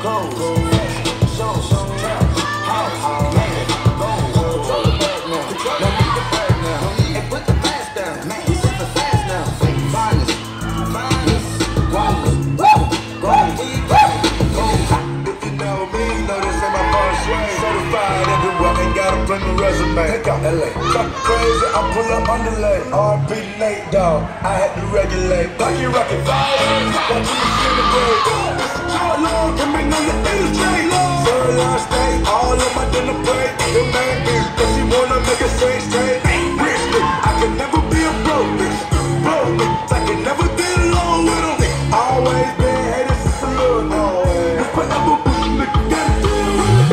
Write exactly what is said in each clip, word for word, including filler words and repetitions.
Bring the resume, take out L A. Talk crazy, I pull up underlay. R P Nate Dogg, I had to regulate. Rocky, rocky, fire, that you feel the break. How long can be on the illustrate? Third line stay, all of my dinner plate. The man bitch, cause she wanna make it straight, straight. Rich bitch, I can never be a broke bitch. Broke bitch, I can never get along with them. Always been hated since a little, always. Forever pushing me, gotta deal with it.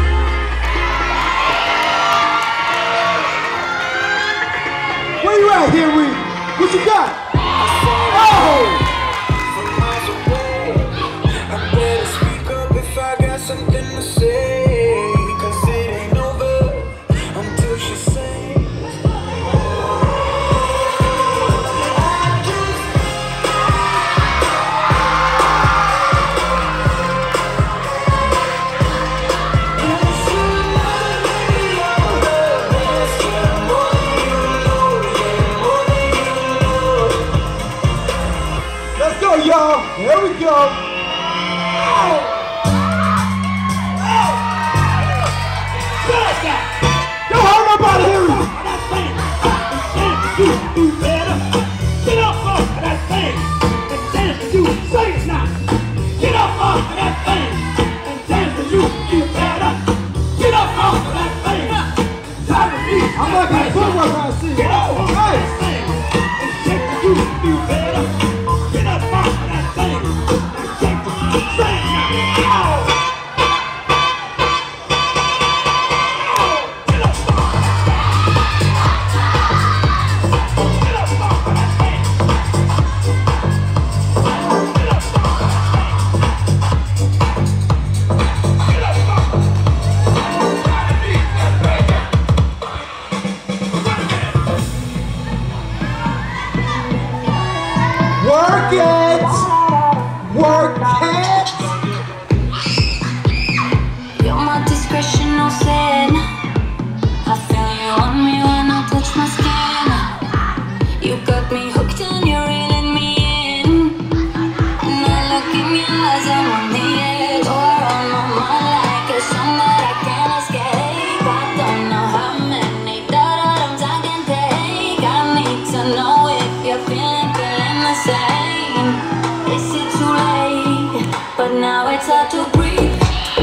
Where you at, Henry? What you got? Oh! From miles away, I better speak up if I got something to say. Cause it ain't over until she sings. Y'all, here we go. Oh. Oh. Don't hurt nobody, Henry. You do better. Get up off of that thing and dance to you. Say it now. Get up off of that thing and dance to you. You better. Get up off of that thing. Time to be. I'm not gonna put what I see. Get up off of that thing and shake to you. You better. Get up off of that thing and shake to you. Say it now. Oh. Work it! Work it! You're my discretion, no sin. I feel you on me when I touch my skin. You got me hooked and you're reeling me in. And I look in your eyes, I'm on the edge. You're on my mind like a song that I can't escape. I don't know how many da-da-dums I can take. I need to know if you're feeling, feeling the same. Is it too late? But now it's hard to breathe.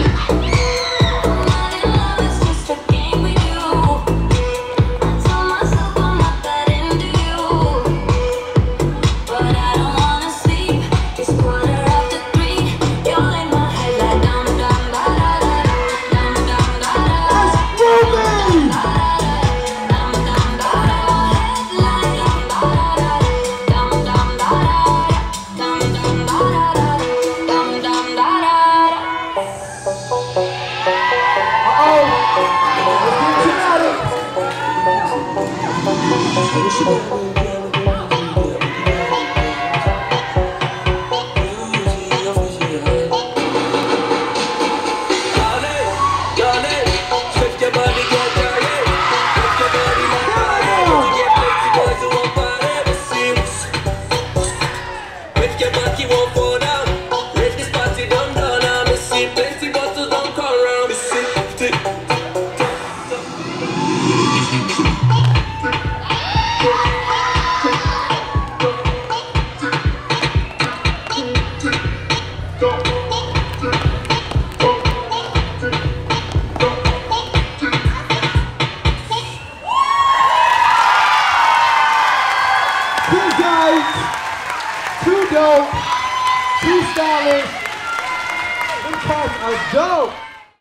Too dope, too stylish, them cats are dope.